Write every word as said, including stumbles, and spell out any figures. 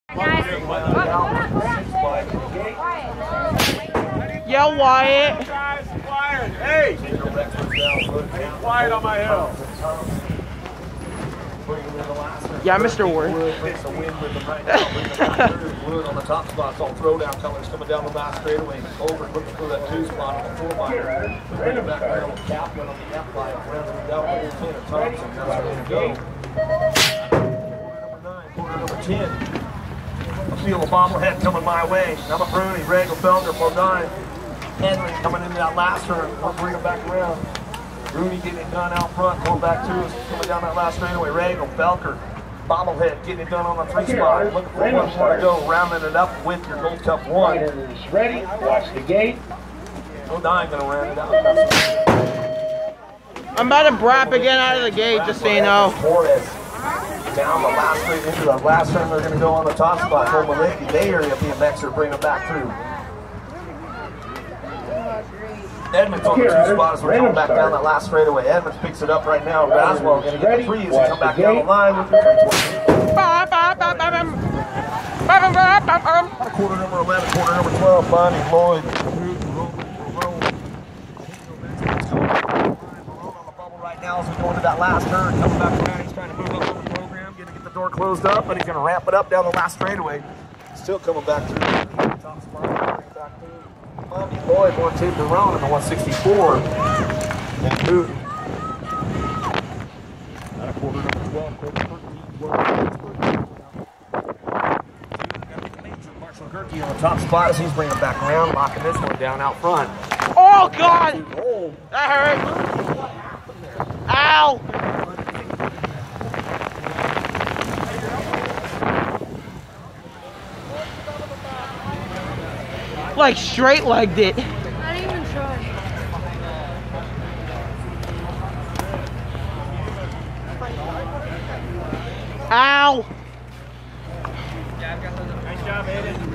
Yeah, Wyatt. Hey! Quiet on my hill. Yeah, Mister Ward. It's a win with them right now. Wood on the top spot. It's all throwdown colors coming down the last straightaway. Over looking for that two spot on the four liner. Bring it back around with Kaplan on the F line. Rounding it out with ten at Thompson. That's where to go. Number nine, quarter number ten. I feel a bobblehead coming my way. Number Bruni, Regal, Felder, Bodine. Henry coming into that last turn. We'll bring him back around. Rooney getting it done out front, going back to us, coming down that last straightaway. Regal, Belker, bobblehead, getting it done on the three okay, spot. Right. Looking for one more to go, rounding it up with your Gold Cup one. Riders ready, watch the gate. Bodine gonna round it out. I'm about to brap again out of the gate, just so you know. Torres down the last straight into the last turn. They're gonna go on the top spot. Homaliki, Bay Area B M X are bringing them back through. Edmonds on the two spots. We're coming back down that last straightaway. Edmonds picks it up right now. Baswell going to get the three as he come back down the line with the three twenty. Quarter number eleven, quarter number twelve, Bonnie Lloyd. On the bubble right now as we go into that last turn. Coming back around, he's trying to move up on the program, going to get the door closed up, but he's going to ramp it up down the last straightaway. Still coming back through. Top spot, back through. Bobby Lloyd, one two to run in the one sixty-four. And Newton. At a quarter number twelve, quarter thirteen, Marshall Gerke on the top spot as he's bringing it back around, locking this one down out front. Oh, God! That hurt. Ow! Like straight legged it. I didn't even try. Ow! Nice job, Aiden.